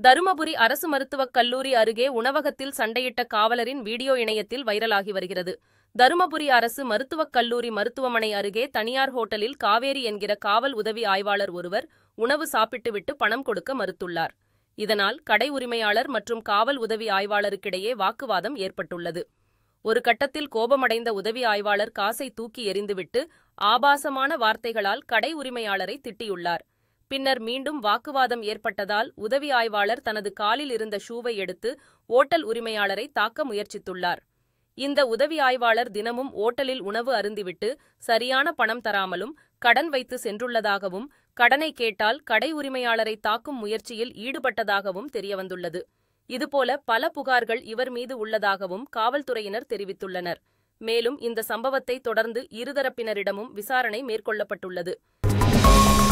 தருமபுரி அரசு மருத்துவக் கல்லூரி அருகே உணவகத்தில் சண்டையிட்ட காவலரின் வீடியோ இணையத்தில் வைரலாகி வருகிறது. தருமபுரி அரசு மருத்துவக் கல்லூரி மருத்துவமனை அருகே தனியார் ஹோட்டலில் காவேரி என்கிற காவல் உதவி ஆய்வாளர் ஒருவர் உணவு சாப்பிட்டுவிட்டு பணம் கொடுக்க மறுத்துள்ளார். இதனால் கடை உரிமையாளர் மற்றும் காவல் உதவி ஆய்வாளருக்கிடையே வாக்குவாதம் ஏற்பட்டுள்ளது. ஒரு கட்டத்தில் கோபமடைந்த உதவி ஆய்வாளர் காசை தூக்கி எறிந்துவிட்டு ஆபாசமான வார்த்தைகளால் கடை உரிமையாளரை திட்டியுள்ளார். பின்னர் மீண்டும் வாக்குவாதம் ஏற்பட்டதால் உதவி ஆய்வாளர் தனது காலில் இருந்த ஷூவை எடுத்து ஓட்டல் உரிமையாளரை தாக்க முயற்சித்துள்ளார். இந்த உதவி ஆய்வாளர் தினமும் ஓட்டலில் உணவு அருந்திவிட்டு சரியான பணம் தராமலும் கடன் வைத்து சென்றுள்ளதாகவும் கடனை கேட்டால் கடை உரிமையாளரை தாக்கும் முயற்சியில் ஈடுபட்டதாகவும் தெரியவந்துள்ளது. இதுபோல பல புகார்கள் இவர் மீது உள்ளதாகவும் காவல்துறையினர் தெரிவித்துள்ளனர். மேலும் இந்த சம்பவத்தை தொடர்ந்து இருதரப்பினரிடமும் விசாரணை மேற்கொள்ளப்பட்டுள்ளது.